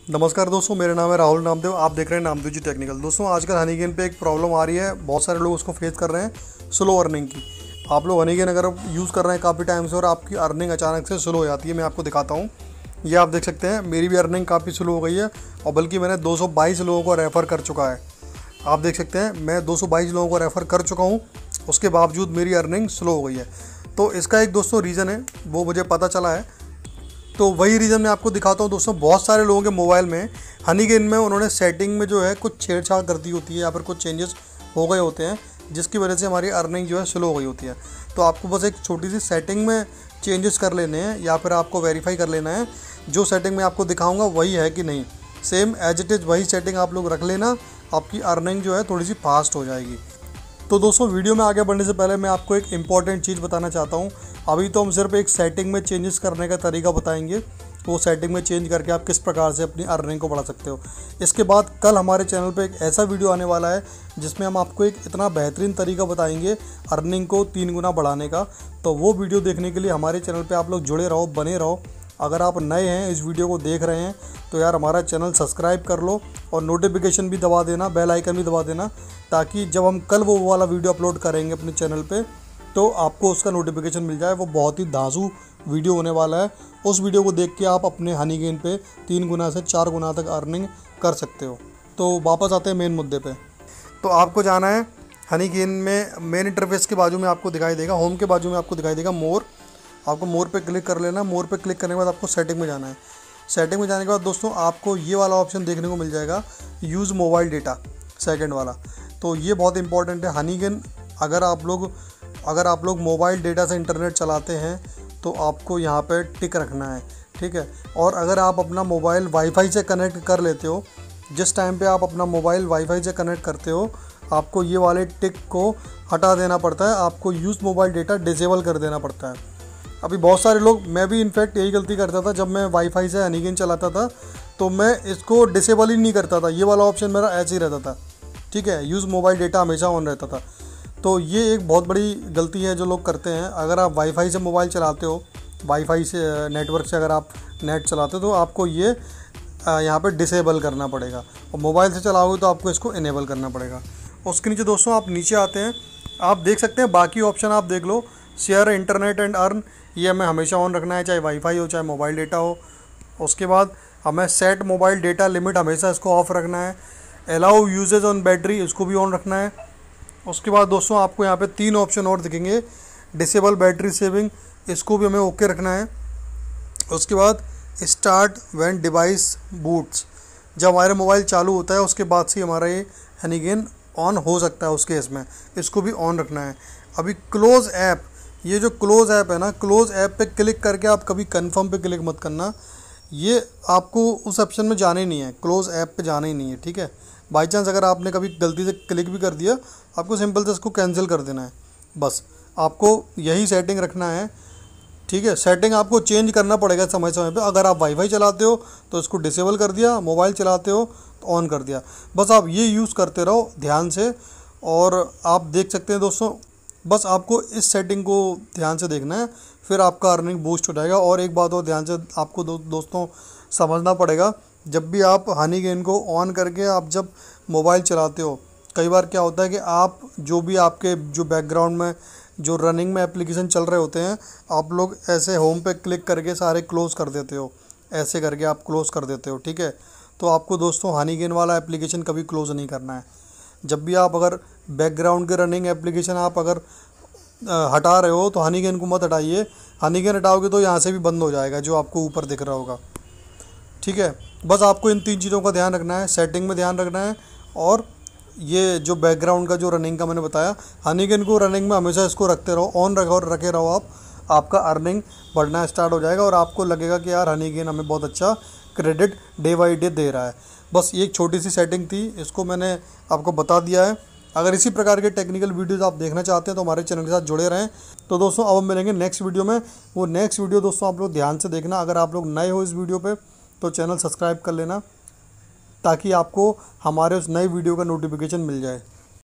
नमस्कार दोस्तों, मेरा नाम है राहुल नामदेव। आप देख रहे हैं नामदेव जी टेक्निकल। दोस्तों, आजकल हनीगेन पे एक प्रॉब्लम आ रही है, बहुत सारे लोग उसको फेस कर रहे हैं, स्लो अर्निंग की। आप लोग हनीगेन अगर यूज़ कर रहे हैं काफ़ी टाइम से और आपकी अर्निंग अचानक से स्लो हो जाती है, मैं आपको दिखाता हूँ। ये आप देख सकते हैं, मेरी भी अर्निंग काफ़ी स्लो हो गई है और बल्कि मैंने 222 लोगों को रेफ़र कर चुका है। आप देख सकते हैं, मैं 222 लोगों को रेफ़र कर चुका हूँ, उसके बावजूद मेरी अर्निंग स्लो हो गई है। तो इसका एक दोस्तों रीज़न है, वो मुझे पता चला है, तो वही रीज़न मैं आपको दिखाता हूँ। दोस्तों, बहुत सारे लोगों के मोबाइल में हनीगेन में उन्होंने सेटिंग में जो है कुछ छेड़छाड़ कर दी होती है या फिर कुछ चेंजेस हो गए होते हैं, जिसकी वजह से हमारी अर्निंग जो है स्लो हो गई होती है। तो आपको बस एक छोटी सी सेटिंग में चेंजेस कर लेने हैं या फिर आपको वेरीफाई कर लेना है, जो सेटिंग मैं आपको दिखाऊंगा वही है कि नहीं। सेम एज इट इज़ वही सेटिंग आप लोग रख लेना, आपकी अर्निंग जो है थोड़ी सी फास्ट हो जाएगी। तो दोस्तों, वीडियो में आगे बढ़ने से पहले मैं आपको एक इम्पॉर्टेंट चीज़ बताना चाहता हूँ। अभी तो हम सिर्फ एक सेटिंग में चेंजेस करने का तरीका बताएंगे, वो सेटिंग में चेंज करके आप किस प्रकार से अपनी अर्निंग को बढ़ा सकते हो। इसके बाद कल हमारे चैनल पे एक ऐसा वीडियो आने वाला है जिसमें हम आपको एक इतना बेहतरीन तरीका बताएंगे अर्निंग को 3 गुना बढ़ाने का। तो वो वीडियो देखने के लिए हमारे चैनल पे आप लोग जुड़े रहो, बने रहो। अगर आप नए हैं, इस वीडियो को देख रहे हैं, तो यार हमारा चैनल सब्सक्राइब कर लो और नोटिफिकेशन भी दबा देना, बेल आइकन भी दबा देना, ताकि जब हम कल वो वाला वीडियो अपलोड करेंगे अपने चैनल पे तो आपको उसका नोटिफिकेशन मिल जाए। वो बहुत ही धांसू वीडियो होने वाला है। उस वीडियो को देख के आप अपने हनीगेन पे 3 गुना से 4 गुना तक अर्निंग कर सकते हो। तो वापस आते हैं मेन मुद्दे पे। तो आपको जाना है हनीगेन में, मेन इंटरफेस के बाजू में आपको दिखाई देगा, होम के बाजू में आपको दिखाई देगा मोर। आपको मोर पे क्लिक कर लेना। मोर पे क्लिक करने के बाद आपको सेटिंग में जाना है। सेटिंग में जाने के बाद दोस्तों आपको ये वाला ऑप्शन देखने को मिल जाएगा, यूज़ मोबाइल डेटा, सेकंड वाला। तो ये बहुत इंपॉर्टेंट है। हनीगेन अगर आप लोग मोबाइल डेटा से इंटरनेट चलाते हैं तो आपको यहाँ पे टिक रखना है, ठीक है। और अगर आप अपना मोबाइल वाईफाई से कनेक्ट कर लेते हो, जिस टाइम पे आप अपना मोबाइल वाईफाई से कनेक्ट करते हो, आपको ये वाले टिक को हटा देना पड़ता है। आपको यूज़ मोबाइल डेटा डिसेबल कर देना पड़ता है। अभी बहुत सारे लोग, मैं भी इनफैक्ट यही गलती करता था, जब मैं वाईफाई से हनीगेन चलाता था तो मैं इसको डिसेबल ही नहीं करता था। ये वाला ऑप्शन मेरा ऐसे ही रहता था, ठीक है। यूज़ मोबाइल डेटा हमेशा ऑन रहता था। तो ये एक बहुत बड़ी गलती है जो लोग करते हैं। अगर आप वाईफाई से मोबाइल चलाते हो, वाईफाई से नेटवर्क से अगर आप नेट चलाते हो, तो आपको ये यहाँ पे डिसेबल करना पड़ेगा, और मोबाइल से चलाओगे तो आपको इसको इनेबल करना पड़ेगा। उसके नीचे दोस्तों आप नीचे आते हैं, आप देख सकते हैं बाकी ऑप्शन आप देख लो। शेयर इंटरनेट एंड अर्न, ये हमें हमेशा ऑन रखना है, चाहे वाईफाई हो चाहे मोबाइल डेटा हो। उसके बाद हमें सेट मोबाइल डेटा लिमिट, हमेशा इसको ऑफ रखना है। अलाउ यूजेज ऑन बैटरी, इसको भी ऑन रखना है। उसके बाद दोस्तों आपको यहाँ पे 3 ऑप्शन और दिखेंगे। डिसेबल बैटरी सेविंग, इसको भी हमें ओके रखना है। उसके बाद स्टार्ट व्हेन डिवाइस बूट्स, जब हमारे मोबाइल चालू होता है उसके बाद से हमारा ये हनीगेन ऑन हो सकता है, उस केस में इसको भी ऑन रखना है। अभी क्लोज ऐप, ये जो क्लोज ऐप है ना, क्लोज ऐप पे क्लिक करके आप कभी कन्फर्म पे क्लिक मत करना। ये आपको उस ऑप्शन में जाना ही नहीं है, क्लोज ऐप पे जाना ही नहीं है, ठीक है। बाई चांस अगर आपने कभी गलती से क्लिक भी कर दिया, आपको सिंपल से इसको कैंसिल कर देना है। बस आपको यही सेटिंग रखना है, ठीक है। सेटिंग आपको चेंज करना पड़ेगा समय समय पे। अगर आप वाईफाई चलाते हो तो इसको डिसेबल कर दिया, मोबाइल चलाते हो तो ऑन कर दिया। बस आप ये यूज़ करते रहो ध्यान से, और आप देख सकते हैं दोस्तों, बस आपको इस सेटिंग को ध्यान से देखना है, फिर आपका अर्निंग बूस्ट हो जाएगा। और एक बात और ध्यान से आपको दोस्तों समझना पड़ेगा, जब भी आप हनीगेन को ऑन करके आप जब मोबाइल चलाते हो, कई बार क्या होता है कि आप जो भी आपके जो बैकग्राउंड में जो रनिंग में एप्लीकेशन चल रहे होते हैं, आप लोग ऐसे होम पे क्लिक करके सारे क्लोज़ कर देते हो, ऐसे करके आप क्लोज़ कर देते हो, ठीक है। तो आपको दोस्तों हनीगेन वाला एप्लीकेशन कभी क्लोज़ नहीं करना है। जब भी आप अगर बैकग्राउंड के रनिंग एप्लीकेशन आप अगर हटा रहे हो तो हनीगेन को मत हटाइए। हनीगेन हटाओगे तो यहाँ से भी बंद हो जाएगा, जो आपको ऊपर दिख रहा होगा, ठीक है। बस आपको इन 3 चीज़ों का ध्यान रखना है, सेटिंग में ध्यान रखना है, और ये जो बैकग्राउंड का जो रनिंग का मैंने बताया, हनीगेन को रनिंग में हमेशा इसको रखते रहो, ऑन रखे रहो आप, आपका अर्निंग बढ़ना स्टार्ट हो जाएगा और आपको लगेगा कि यार हनीगेन हमें बहुत अच्छा क्रेडिट डे बाई डे दे रहा है। बस ये एक छोटी सी सेटिंग थी, इसको मैंने आपको बता दिया है। अगर इसी प्रकार के टेक्निकल वीडियोज़ आप देखना चाहते हैं तो हमारे चैनल के साथ जुड़े रहें। तो दोस्तों अब हम मिलेंगे नेक्स्ट वीडियो में। वो नेक्स्ट वीडियो दोस्तों आप लोग ध्यान से देखना। अगर आप लोग नए हो इस वीडियो पे तो चैनल सब्सक्राइब कर लेना, ताकि आपको हमारे उस नए वीडियो का नोटिफिकेशन मिल जाए।